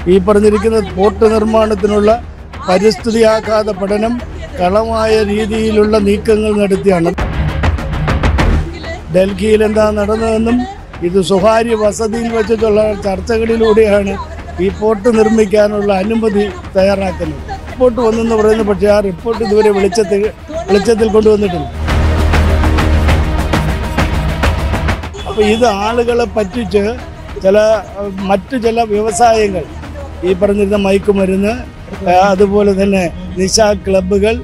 ഈ പറഞ്ഞിരിക്കുന്ന പോർട്ട് നിർമ്മാണത്തിനുള്ള പരിസ്ഥിതി ആഘാത പഠനം കളമായ രീതിയിലുള്ള നീക്കങ്ങൾ നടത്തിയാണ്. ഡൽഹിയിൽ എന്താ നടന്നതെന്നും ഇത് സ്വകാര്യ വസതിയിൽ വെച്ചിട്ടുള്ള ചർച്ചകളിലൂടെയാണ് ഈ പോർട്ട് നിർമ്മിക്കാനുള്ള അനുമതി തയ്യാറാക്കുന്നത്. റിപ്പോർട്ട് വന്നെന്ന് പറയുന്നു, പക്ഷേ ആ റിപ്പോർട്ട് ഇതുവരെ വെളിച്ചത്തിൽ കൊണ്ടുവന്നിട്ടില്ല. അപ്പോൾ ഇത് ആളുകളെ പറ്റിച്ച് മറ്റു ചില വ്യവസായങ്ങൾ, ഈ പറഞ്ഞിരുന്ന മയക്കുമരുന്ന്, അതുപോലെ തന്നെ നിശാ ക്ലബ്ബുകൾ,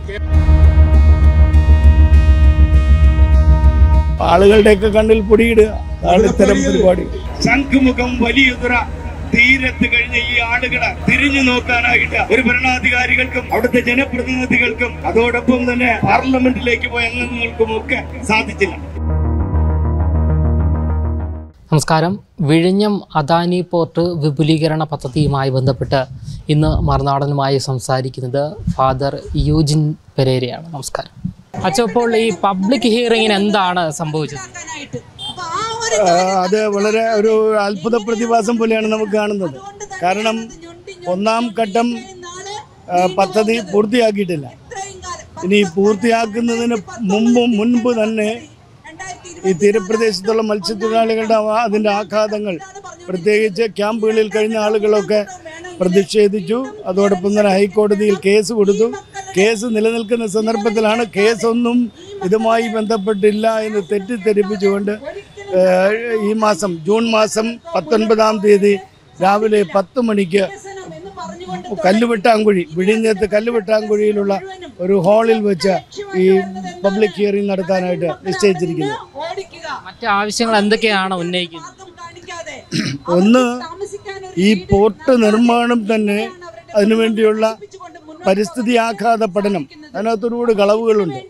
ആളുകളുടെയൊക്കെ കണ്ണിൽ പൊടിയിടുക, ഇത്തരം പരിപാടി. ശംഖുമുഖം വലിയുതുറ തീരത്ത് കഴിഞ്ഞ ഈ ആളുകളെ തിരിഞ്ഞു നോക്കാനായിട്ട് ഒരു ഭരണാധികാരികൾക്കും അവിടുത്തെ ജനപ്രതിനിധികൾക്കും അതോടൊപ്പം തന്നെ പാർലമെന്റിലേക്ക് പോയ അംഗങ്ങൾക്കും ഒക്കെ സാധിച്ചില്ല. നമസ്കാരം. വിഴിഞ്ഞം അദാനി പോർട്ട് വിപുലീകരണ പദ്ധതിയുമായി ബന്ധപ്പെട്ട് ഇന്ന് മറുനാടനുമായി സംസാരിക്കുന്നത് ഫാദർ യൂജിൻ പെരേരയാണ്. നമസ്കാരം അച്ഛൻ. ഇപ്പോൾ ഈ പബ്ലിക് ഹിയറിങ്ങിന് എന്താണ് സംഭവിച്ചത്? അത് വളരെ ഒരു അത്ഭുത പ്രതിഭാസം പോലെയാണ് നമുക്ക് കാണുന്നത്. കാരണം ഒന്നാം ഘട്ടം പദ്ധതി പൂർത്തിയാക്കിയിട്ടില്ല. ഇനി പൂർത്തിയാക്കുന്നതിന് മുൻപ് തന്നെ ഈ തീരപ്രദേശത്തുള്ള മത്സ്യത്തൊഴിലാളികളുടെ അതിൻ്റെ ആഘാതങ്ങൾ, പ്രത്യേകിച്ച് ക്യാമ്പുകളിൽ കഴിഞ്ഞ ആളുകളൊക്കെ പ്രതിഷേധിച്ചു. അതോടൊപ്പം തന്നെ ഹൈക്കോടതിയിൽ കേസ് കൊടുത്തു. കേസ് നിലനിൽക്കുന്ന സന്ദർഭത്തിലാണ് കേസൊന്നും ഇതുമായി ബന്ധപ്പെട്ടില്ല എന്ന് തെറ്റിദ്ധരിപ്പിച്ചുകൊണ്ട് ഈ മാസം ജൂൺ മാസം 19-ാം തീയതി രാവിലെ 10 മണിക്ക് കല്ലുവെട്ടാങ്കുഴി, വിഴിഞ്ഞത്ത് കല്ലുവെട്ടാങ്കുഴിയിലുള്ള ഒരു ഹാളിൽ വെച്ച് ഈ പബ്ലിക് ഹിയറിംഗ് നടത്താനായിട്ട് നിശ്ചയിച്ചിരിക്കുന്നത്. മറ്റ് ആവശ്യങ്ങൾ എന്തൊക്കെയാണ് ഉന്നയിക്കുന്നത്? ഒന്ന്, ഈ പോർട്ട് നിർമ്മാണം തന്നെ അതിനുവേണ്ടിയുള്ള പരിസ്ഥിതി ആഘാത പഠനം, അതിനകത്തൊരുപാട് കളവുകളുണ്ട്.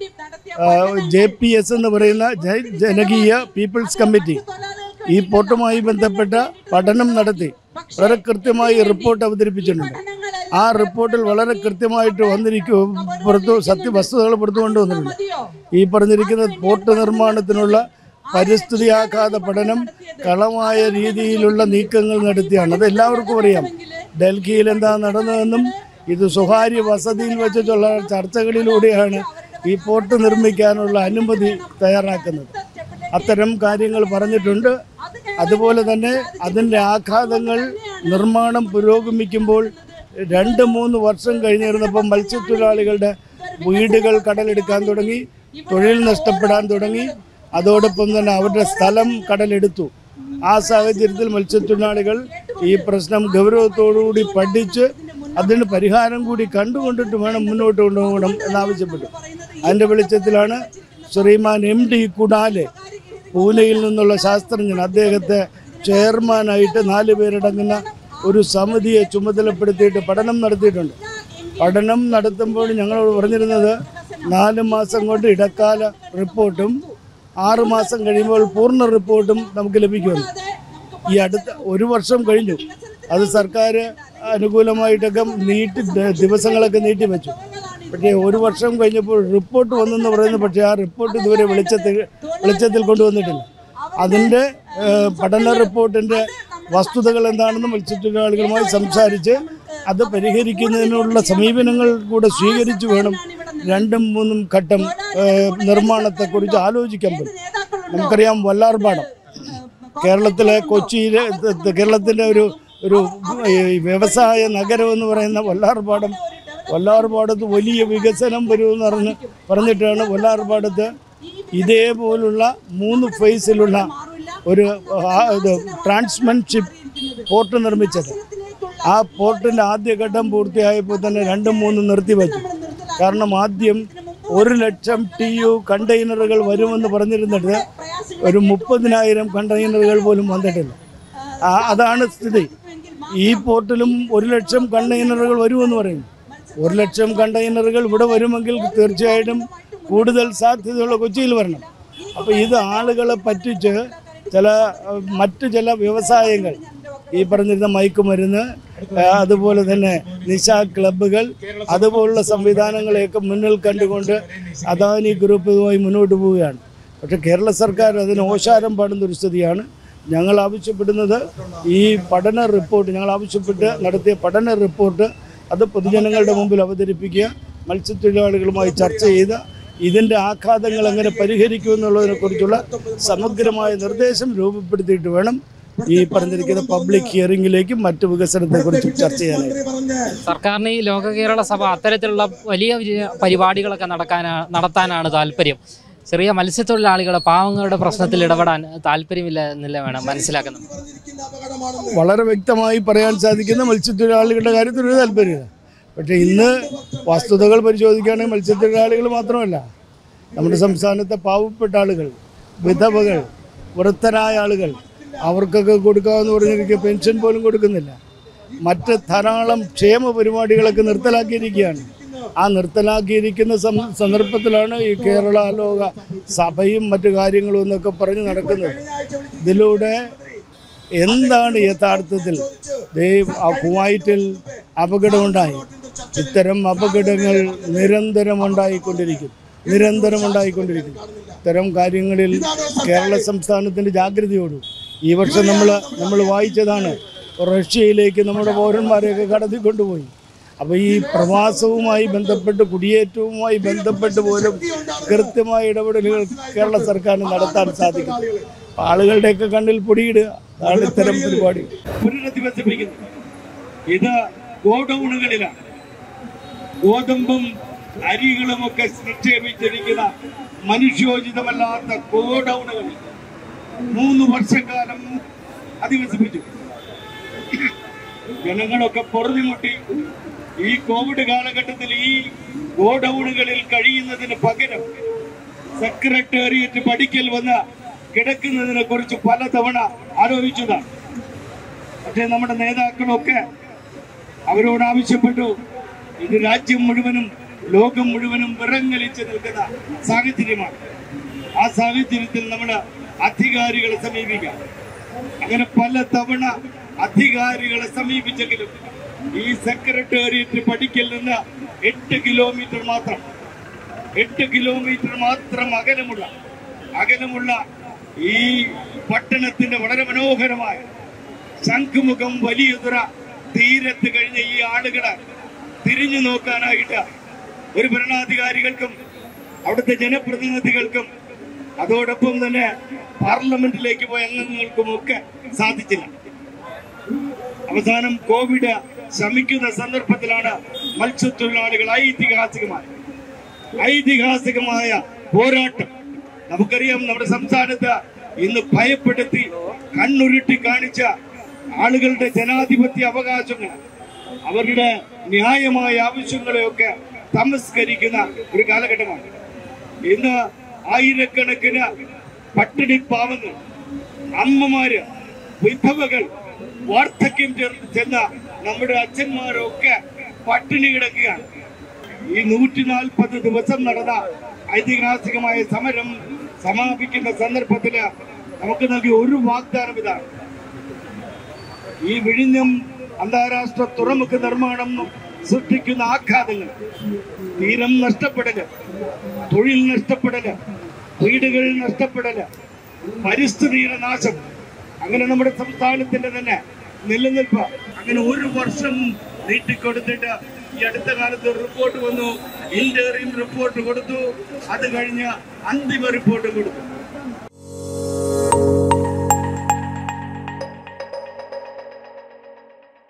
JPS എന്ന് പറയുന്ന ജനകീയ പീപ്പിൾസ് കമ്മിറ്റി ഈ പോർട്ടുമായി ബന്ധപ്പെട്ട പഠനം നടത്തി വളരെ കൃത്യമായി റിപ്പോർട്ട് അവതരിപ്പിച്ചിട്ടുണ്ട്. ആ റിപ്പോർട്ടിൽ വളരെ കൃത്യമായിട്ട് വസ്തുതകൾ പുറത്തു കൊണ്ടുവന്നിട്ടുണ്ട്. ഈ പറഞ്ഞിരിക്കുന്ന പോർട്ട് നിർമ്മാണത്തിനുള്ള പരിസ്ഥിതി ആഘാത പഠനം കളമായ രീതിയിലുള്ള നീക്കങ്ങൾ നടത്തിയാണ്. അത് എല്ലാവർക്കും അറിയാം. ഡൽഹിയിൽ എന്താ നടന്നതെന്നും ഇത് സ്വകാര്യ വസതിയിൽ വെച്ചിട്ടുള്ള ചർച്ചകളിലൂടെയാണ് ഈ പോർട്ട് നിർമ്മിക്കാനുള്ള അനുമതി തയ്യാറാക്കുന്നത്. അത്തരം കാര്യങ്ങൾ പറഞ്ഞിട്ടുണ്ട്. അതുപോലെ തന്നെ അതിൻ്റെ ആഘാതങ്ങൾ നിർമ്മാണം പുരോഗമിക്കുമ്പോൾ 2-3 വർഷം കഴിഞ്ഞിരുന്നപ്പോൾ മത്സ്യത്തൊഴിലാളികളുടെ വീടുകൾ കടലെടുക്കാൻ തുടങ്ങി, തൊഴിൽ നഷ്ടപ്പെടാൻ തുടങ്ങി. അതോടൊപ്പം തന്നെ അവരുടെ സ്ഥലം കടലെടുത്തു. ആ സാഹചര്യത്തിൽ മത്സ്യത്തൊഴിലാളികൾ ഈ പ്രശ്നം ഗൗരവത്തോടുകൂടി പഠിച്ച് അതിന് പരിഹാരം കൂടി കണ്ടുകൊണ്ടിട്ട് വേണം മുന്നോട്ട് കൊണ്ടുപോകണം എന്നാവശ്യപ്പെട്ടു. അതിൻ്റെ വെളിച്ചത്തിലാണ് ശ്രീമാൻ MD കുഡാലെ, പൂനെയിൽ നിന്നുള്ള ശാസ്ത്രജ്ഞൻ, അദ്ദേഹത്തെ ചെയർമാനായിട്ട് 4 പേരടങ്ങുന്ന ഒരു സമിതിയെ ചുമതലപ്പെടുത്തിയിട്ട് പഠനം നടത്തിയിട്ടുണ്ട്. പഠനം നടത്തുമ്പോൾ ഞങ്ങളോട് പറഞ്ഞിരുന്നത് 4 മാസം കൊണ്ട് ഇടക്കാല റിപ്പോർട്ടും 6 മാസം കഴിയുമ്പോൾ പൂർണ്ണ റിപ്പോർട്ടും നമുക്ക് ലഭിക്കുമെന്ന്. ഈ അടുത്ത 1 വർഷം കഴിഞ്ഞു. അത് സർക്കാർ അനുകൂലമായിട്ടൊക്കെ ദിവസങ്ങളൊക്കെ നീട്ടിവെച്ചു. പക്ഷേ 1 വർഷം കഴിഞ്ഞപ്പോൾ റിപ്പോർട്ട് വന്നെന്ന് പറയുന്നു, പക്ഷേ ആ റിപ്പോർട്ട് ഇതുവരെ വെളിച്ചത്തിൽ കൊണ്ടുവന്നിട്ടില്ല. അതിൻ്റെ പഠന റിപ്പോർട്ടിൻ്റെ വസ്തുതകൾ എന്താണെന്ന് മത്സ്യത്തൊഴിലാളികളുമായി സംസാരിച്ച് അത് പരിഹരിക്കുന്നതിനുള്ള സമീപനങ്ങൾ കൂടെ സ്വീകരിച്ചു വേണം 2-3 ഘട്ടം നിർമ്മാണത്തെക്കുറിച്ച് ആലോചിക്കാൻ പറ്റും. നമുക്കറിയാം, വല്ലാർപാടം കേരളത്തിലെ കൊച്ചിയിലെ കേരളത്തിൻ്റെ ഒരു വ്യവസായ നഗരമെന്ന് പറയുന്ന വല്ലാർപാടത്ത് വലിയ വികസനം വരുമെന്ന് പറഞ്ഞിട്ടാണ് വല്ലാർപാടത്ത് ഇതേപോലുള്ള 3 ഫേസിലുള്ള ഒരു ട്രാൻസ്മെൻഷിപ്പ് പോർട്ട് നിർമ്മിച്ചത്. ആ പോർട്ടിൻ്റെ ആദ്യഘട്ടം പൂർത്തിയായപ്പോൾ തന്നെ 2-3 നിർത്തിവെച്ചു. കാരണം ആദ്യം 1,00,000 TU കണ്ടെയ്നറുകൾ വരുമെന്ന് പറഞ്ഞിരുന്നിട്ട് ഒരു 30,000 കണ്ടെയ്നറുകൾ പോലും വന്നിട്ടില്ല. അതാണ് സ്ഥിതി. ഈ പോർട്ടിലും 1,00,000 കണ്ടെയ്നറുകൾ വരുമെന്ന് പറയുന്നു. 1,00,000 കണ്ടെയ്നറുകൾ ഇവിടെ വരുമെങ്കിൽ തീർച്ചയായിട്ടും കൂടുതൽ സാധ്യതയുള്ള കൊച്ചിയിൽ വരണം. അപ്പോൾ ഇത് ആളുകളെ പറ്റിച്ച് മറ്റു ചില വ്യവസായങ്ങൾ, ഈ പറഞ്ഞിരുന്ന മയക്കുമരുന്ന്, അതുപോലെ തന്നെ നിശാ ക്ലബ്ബുകൾ, അതുപോലുള്ള സംവിധാനങ്ങളെയൊക്കെ മുന്നിൽ കണ്ടുകൊണ്ട് അദാനി ഗ്രൂപ്പുമായി മുന്നോട്ട് പോവുകയാണ്. പക്ഷേ കേരള സർക്കാർ അതിന് ഓശാരം പാടുന്നൊരു സ്ഥിതിയാണ്. ഞങ്ങൾ ആവശ്യപ്പെടുന്നത് ഈ പഠന റിപ്പോർട്ട് ഞങ്ങൾ ആവശ്യപ്പെട്ട് നടത്തിയ പഠന റിപ്പോർട്ട് അത് പൊതുജനങ്ങളുടെ മുമ്പിൽ അവതരിപ്പിക്കുക, മത്സ്യത്തൊഴിലാളികളുമായി ചർച്ച ചെയ്ത് ഇതിൻ്റെ ആഘാതങ്ങൾ എങ്ങനെ പരിഹരിക്കുമെന്നുള്ളതിനെക്കുറിച്ചുള്ള സമഗ്രമായ നിർദ്ദേശം രൂപപ്പെടുത്തിയിട്ട് വേണം ഈ പറഞ്ഞിരിക്കുന്ന പബ്ലിക് ഹിയറിംഗിലേക്കും മറ്റു വികസനത്തെക്കുറിച്ചും ചർച്ച ചെയ്യാനായി. സർക്കാരിന് ഈ ലോക കേരള സഭ അത്തരത്തിലുള്ള വലിയ പരിപാടികളൊക്കെ നടത്താനാണ് താല്പര്യം. ചെറിയ മത്സ്യത്തൊഴിലാളികളെ പാവങ്ങളുടെ പ്രശ്നത്തിൽ ഇടപെടാൻ താല്പര്യമില്ല എന്നില്ല വേണം മനസ്സിലാക്കുന്നത്. വളരെ വ്യക്തമായി പറയാൻ സാധിക്കുന്ന മത്സ്യത്തൊഴിലാളികളുടെ കാര്യത്തിൽ ഒരു താല്പര്യമില്ല. പക്ഷേ ഇന്ന് വസ്തുതകൾ പരിശോധിക്കുകയാണെങ്കിൽ മത്സ്യത്തൊഴിലാളികൾ മാത്രമല്ല, നമ്മുടെ സംസ്ഥാനത്തെ പാവപ്പെട്ട ആളുകൾ, വിധവകൾ, വൃദ്ധരായ ആളുകൾ, അവർക്കൊക്കെ കൊടുക്കാമെന്ന് പറഞ്ഞിരിക്കുക പെൻഷൻ പോലും കൊടുക്കുന്നില്ല. മറ്റ് ധാരാളം ക്ഷേമ പരിപാടികളൊക്കെ നിർത്തലാക്കിയിരിക്കുകയാണ്. ആ നിർത്തലാക്കിയിരിക്കുന്ന സന്ദർഭത്തിലാണ് ഈ കേരള ലോക സഭയും മറ്റു കാര്യങ്ങളും എന്നൊക്കെ പറഞ്ഞ് നടക്കുന്നത്. ഇതിലൂടെ എന്താണ് യഥാർത്ഥത്തിൽ കുവൈറ്റിൽ അപകടമുണ്ടായി? ഇത്തരം അപകടങ്ങൾ നിരന്തരം ഉണ്ടായിക്കൊണ്ടിരിക്കും. ഇത്തരം കാര്യങ്ങളിൽ കേരള സംസ്ഥാനത്തിൻ്റെ ജാഗ്രതയോടും ഈ വർഷം നമ്മൾ വായിച്ചതാണ്, റഷ്യയിലേക്ക് നമ്മുടെ പൗരന്മാരെയൊക്കെ കടത്തിക്കൊണ്ടുപോയി. അപ്പോൾ ഈ പ്രവാസവുമായി ബന്ധപ്പെട്ട് കുടിയേറ്റവുമായി ബന്ധപ്പെട്ട് പോലും കൃത്യമായ ഇടപെടലുകൾ കേരള സർക്കാരിന് നടത്താൻ സാധിക്കും. ആളുകളുടെയൊക്കെ കണ്ണിൽ പൊടിയിടുക, അതാണ് ഇത്തരം പരിപാടി. ഇത് ഗോഡൌണുകളിലാണ് ഗോതമ്പും അരികളുമൊക്കെ നിക്ഷേപിച്ചിരിക്കുന്ന മനുഷ്യോചിതമല്ലാത്ത ഗോഡൌണുകളിൽ 3 വർഷക്കാലം അധിവസിപ്പിച്ചു. ജനങ്ങളൊക്കെ പൊറുതിമുട്ടി. ഈ കോവിഡ് കാലഘട്ടത്തിൽ ഈ ഗോഡൌണുകളിൽ കഴിയുന്നതിന് പകരം സെക്രട്ടേറിയറ്റ് പടിക്കൽ വന്ന് കിടക്കുന്നതിനെ കുറിച്ച് പലതവണ ആലോചിച്ചതാണ്. പക്ഷേ നമ്മുടെ നേതാക്കളൊക്കെ അവരോട് ആവശ്യപ്പെട്ടു. ഇത് രാജ്യം മുഴുവനും ലോകം മുഴുവനും വിറങ്ങലിച്ച് നിൽക്കുന്ന സാഹചര്യമാണ്. ആ സാഹചര്യത്തിൽ നമ്മൾ അധികാരികളെ സമീപിക്കാം. അങ്ങനെ പല തവണ അധികാരികളെ സമീപിച്ചെങ്കിലും ഈ സെക്രട്ടേറിയറ്റ് പടിക്കൽ നിന്ന് 8 കിലോമീറ്റർ മാത്രം അകലമുള്ള ഈ പട്ടണത്തിന്റെ വളരെ മനോഹരമായ ശംഖുമുഖം വലിയുതുറ തീരത്ത് കഴിഞ്ഞ ഈ ആളുകളെ തിരിഞ്ഞു നോക്കാനായിട്ട് ഒരു ഭരണാധികാരികൾക്കും അവിടുത്തെ ജനപ്രതിനിധികൾക്കും അതോടൊപ്പം തന്നെ പാർലമെന്റിലേക്ക് പോയ അംഗങ്ങൾക്കുമൊക്കെ സാധിച്ചില്ല. അവസാനം കോവിഡ് ശമിക്കുന്ന സന്ദർഭത്തിലാണ് മത്സ്യത്തൊഴിലാളികൾ ഐതിഹാസികമായ പോരാട്ടം. നമുക്കറിയാം, നമ്മുടെ സംസ്ഥാനത്ത് ഇന്ന് ഭയപ്പെടുത്തി കണ്ണുരുട്ടി കാണിച്ച ആളുകളുടെ ജനാധിപത്യ അവകാശങ്ങൾ, അവരുടെ ന്യായമായ ആവശ്യങ്ങളെയൊക്കെ തമസ്കരിക്കുന്ന ഒരു കാലഘട്ടമാണ്. ഇന്ന് ആയിരക്കണക്കിന് പട്ടിണി പാവങ്ങൾ, അമ്മമാര്, വിധവകൾ, വാർദ്ധക്യം ചെന്ന നമ്മുടെ അച്ഛന്മാരൊക്കെ പട്ടിണി കിടക്കുകയാണ്. ഈ 140 ദിവസം നടന്ന ഐതിഹാസികമായ സമരം സമാപിക്കുന്ന സന്ദർഭത്തില് നമുക്ക് നൽകിയ ഒരു വാഗ്ദാനം ഇതാണ്: ഈ വിഴിഞ്ഞം അന്താരാഷ്ട്ര തുറമുഖ നിർമ്മാണം സൃഷ്ടിക്കുന്ന ആഘാതങ്ങൾ, തീരം നഷ്ടപ്പെടല്, തൊഴിൽ നഷ്ടപ്പെടല്, വീടുകൾ നഷ്ടപ്പെടല്, പരിസ്ഥിതിയുടെ നാശം, അങ്ങനെ നമ്മുടെ സംസ്ഥാനത്തിന്റെ തന്നെ നിലനിൽപ്പ് അങ്ങനെ 1 വർഷം നീട്ടിക്കൊടുത്തിട്ട് ഈ അടുത്ത കാലത്ത് ഒരു റിപ്പോർട്ട് വന്നു. ഇന്ററിം റിപ്പോർട്ട് കൊടുത്തു, അത് കഴിഞ്ഞ് അന്തിമ റിപ്പോർട്ട് കൊടുത്തു.